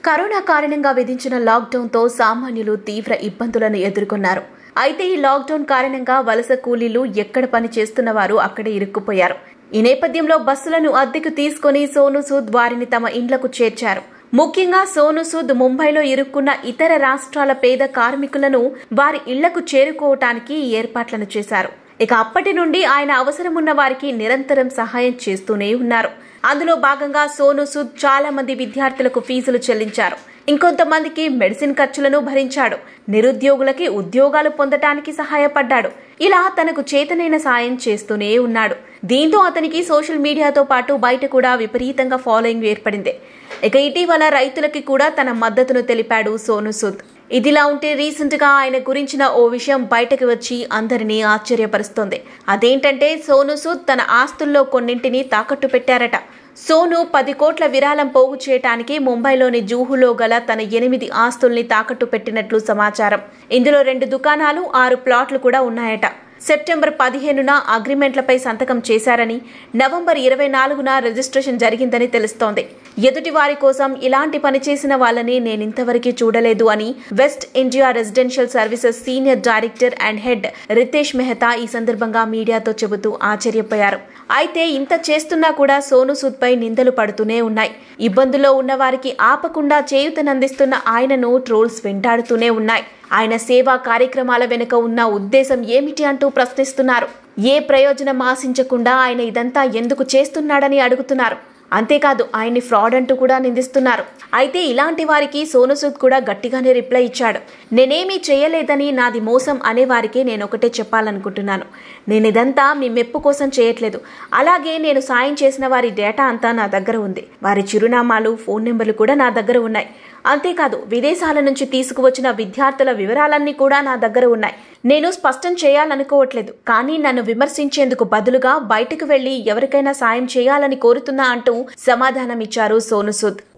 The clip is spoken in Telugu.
కరోనా కారణంగా విధించిన లాక్డౌన్తో సామాన్యులు తీవ్ర ఇబ్బందులను ఎదుర్కొన్నారు. అయితే ఈ లాక్డౌన్ కారణంగా వలస కూలీలు ఎక్కడ పని చేస్తున్న వారు అక్కడే ఇరుక్కుపోయారు. ఈ నేపథ్యంలో బస్సులను అద్దెకు తీసుకుని సోను సూద్ వారిని తమ ఇండ్లకు చేర్చారు. ముఖ్యంగా సోను సూద్ ముంబైలో ఇరుక్కున్న ఇతర రాష్ట్రాల పేద కార్మికులను వారి ఇళ్లకు చేరుకోవటానికి ఏర్పాట్లను చేశారు. ఇక అప్పటి నుండి ఆయన అవసరమున్న వారికి నిరంతరం సహాయం చేస్తూనే ఉన్నారు. అందులో భాగంగా సోను సూద్ చాలా మంది విద్యార్థులకు ఫీజులు చెల్లించారు. ఇంకొంతమందికి మెడిసిన్ ఖర్చులను భరించాడు. నిరుద్యోగులకి ఉద్యోగాలు పొందటానికి సహాయపడ్డాడు. ఇలా తనకు చేతనైన సాయం చేస్తూనే ఉన్నాడు. దీంతో అతనికి సోషల్ మీడియాతో పాటు బయట కూడా విపరీతంగా ఫాలోయింగ్ ఏర్పడింది. ఇక ఇటీవల రైతులకి కూడా తన మద్దతును తెలిపాడు సోను సూద్. ఇదిలా ఉంటే రీసెంట్ గా ఆయన గురించిన ఓ విషయం బయటకు వచ్చి అందరినీ ఆశ్చర్యపరుస్తోంది. అదేంటంటే సోను సూద్ తన ఆస్తుల్లో కొన్నింటిని తాకట్టు పెట్టారట. సోను 10 కోట్ల విరాళం పోగు చేయడానికి ముంబైలోని జూహులో గల తన 8 ఆస్తుల్ని తాకట్టు పెట్టినట్లు సమాచారం. ఇందులో 2 దుకాణాలు, 6 ప్లాట్లు కూడా ఉన్నాయట. సెప్టెంబర్ 15న అగ్రిమెంట్లపై సంతకం చేశారని, నవంబర్ 24న రిజిస్ట్రేషన్ జరిగిందని తెలుస్తోంది. ఎదుటి వారి కోసం ఇలాంటి పని చేసిన వాళ్ళని నేనింతవరకు చూడలేదు అని west India residential services senior director and head Ritesh Mehta ఈ సందర్భంగా మీడియాతో చెబుతూ ఆశ్చర్యపోయారు. అయితే ఇంత చేస్తున్నా కూడా సోను సూద్ పై నిందలు పడుతూనే ఉన్నాయి. ఇబ్బందుల్లో ఉన్న వారికి ఆపకుండా చేయూతనందిస్తున్న ఆయనను ట్రోల్స్ వెంటాడుతూనే ఉన్నాయి. ఆయన సేవా కార్యక్రమాల వెనుక ఉన్న ఉద్దేశం ఏమిటి అంటూ ప్రశ్నిస్తున్నారు. ఏ ప్రయోజనం ఆశించకుండా ఆయన ఇదంతా ఎందుకు చేస్తున్నాడని అడుగుతున్నారు. అంతేకాదు ఆయన్ని ఫ్రాడ్ అంటూ కూడా నిందిస్తున్నారు. అయితే ఇలాంటి వారికి సోను సూద్ కూడా గట్టిగానే రిప్లై ఇచ్చాడు. నేనేమీ చేయలేదని, నాది మోసం అనేవారికి నేనొకటే చెప్పాలనుకుంటున్నాను. నేనిదంతా మీ మెప్పు కోసం చేయట్లేదు. అలాగే నేను సాయం చేసిన వారి డేటా అంతా నా దగ్గర ఉంది. వారి చిరునామాలు, ఫోన్ నెంబర్లు కూడా నా దగ్గర ఉన్నాయి. అంతేకాదు విదేశాల నుంచి తీసుకువచ్చిన విద్యార్థుల వివరాలన్నీ కూడా నా దగ్గర ఉన్నాయి. నేను స్పష్టం చేయాలనుకోవట్లేదు, కానీ నన్ను విమర్శించేందుకు బదులుగా బయటకు వెళ్లి ఎవరికైనా సాయం చేయాలని కోరుతున్నా అంటూ సమాధానమిచ్చారు సోను సూద్.